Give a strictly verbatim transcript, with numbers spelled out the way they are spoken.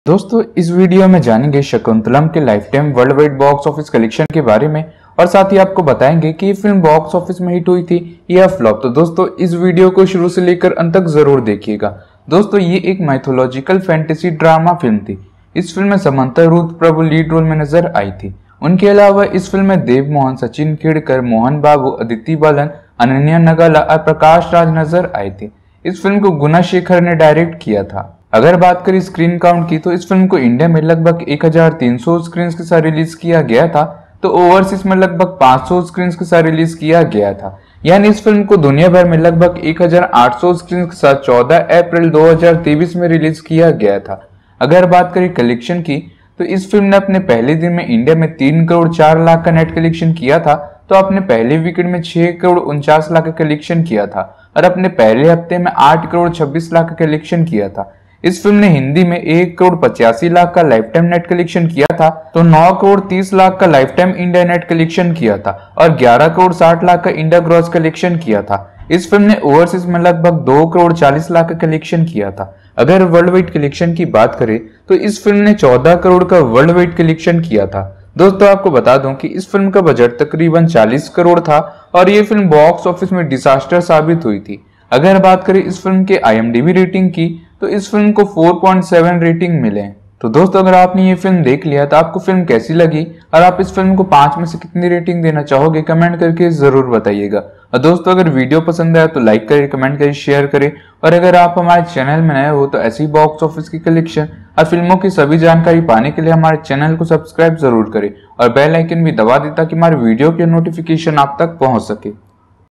दोस्तों इस वीडियो में जानेंगे शकुंतलम के lifetime worldwide box office collection के बारे में और साथ ही आपको बताएंगे कि ये फिल्म बॉक्स ऑफिस में हिट हुई थी या फ्लॉप। तो दोस्तों इस वीडियो को शुरू से लेकर अंत तक जरूर देखिएगा। दोस्तों ये एक माइथोलॉजिकल फैंटेसी ड्रामा फिल्म थी। इस फिल्म में समंता रूथ प्रभु लीड रोल में नजर आई थी। उनके अलावा इस फिल्म में देव मोहन, सचिन खेड़कर, मोहन बाबू, अदिति बालन, अनन्या नगाला और प्रकाश राज नजर आए थे। इस फिल्म को गुना शेखर ने डायरेक्ट किया था। अगर बात करें स्क्रीन काउंट की तो इस फिल्म को इंडिया में लगभग एक हज़ार तीन सौ स्क्रीन के साथ रिलीज किया गया था, तो ओवरसीज में लगभग पाँच सौ स्क्रीन के साथ रिलीज किया गया था। यानी इस फिल्म को दुनिया भर में लगभग एक हज़ार आठ सौ स्क्रीन के साथ चौदह अप्रैल दो हज़ार तेईस में रिलीज किया गया था। अगर बात करें कलेक्शन की तो इस फिल्म ने अपने पहले दिन में इंडिया में तीन करोड़ चार लाख का नेट कलेक्शन किया था, तो अपने पहले वीकेंड में छह करोड़ उनचास लाख का कलेक्शन किया था और अपने पहले हफ्ते में आठ करोड़ छब्बीस लाख का कलेक्शन किया था। इस फिल्म ने हिंदी में एक करोड़ पचासी लाख का लाइफ टाइम नेट कलेक्शन किया था, तो नौ करोड़ तीस लाख का lifetime India net collection किया था और ग्यारह करोड़ साठ लाख का इंडिया ग्रॉस कलेक्शन किया था। इस फिल्म ने ओवरसीज में लगभग दो करोड़ चालीस लाख का कलेक्शन किया था। अगर वर्ल्ड वाइड कलेक्शन की बात करें तो इस फिल्म ने चौदह करोड़ का वर्ल्ड वाइड कलेक्शन किया था। दोस्तों आपको बता दूं कि इस फिल्म का बजट तकरीबन चालीस करोड़ था और ये फिल्म बॉक्स ऑफिस में डिजास्टर साबित हुई थी। अगर बात करें इस फिल्म के I M D B rating की तो इस फिल्म को चार पॉइंट सात रेटिंग मिले। तो दोस्तों अगर आपने ये फिल्म देख लिया तो आपको फिल्म कैसी लगी और आप इस फिल्म को पांच में से कितनी रेटिंग देना चाहोगे, कमेंट करके जरूर बताइएगा। और दोस्तों अगर वीडियो पसंद आया तो लाइक करें, कमेंट करें, शेयर करें और अगर आप हमारे चैनल में नए हो तो ऐसी बॉक्स ऑफिस की कलेक्शन और फिल्मों की सभी जानकारी पाने के लिए हमारे चैनल को सब्सक्राइब जरूर करें और बेल आइकन भी दबा दें ताकि हमारे वीडियो की नोटिफिकेशन आप तक पहुंच सके।